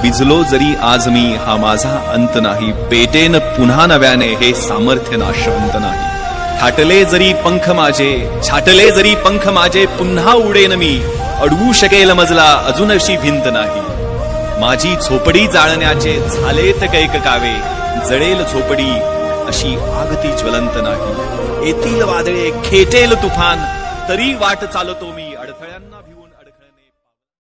विझलो जरी आज मी हा माझा अंत नाही, पेटेन पुन्हा नव्याने हे सामर्थ्य नाशवंत नाही। छाटले जरी पंख माझे पुन्हा उडेन मी, अडवू शकेल मजला अजून अशी भिंत नाही। माझी झोपडी जाळण्याचे झालेत कैक कावे, जळेल झोपडी अशी आग ती ज्वलंत नाही। येतील वादळे खेटेल तुफान तरी वाट चालतो मी।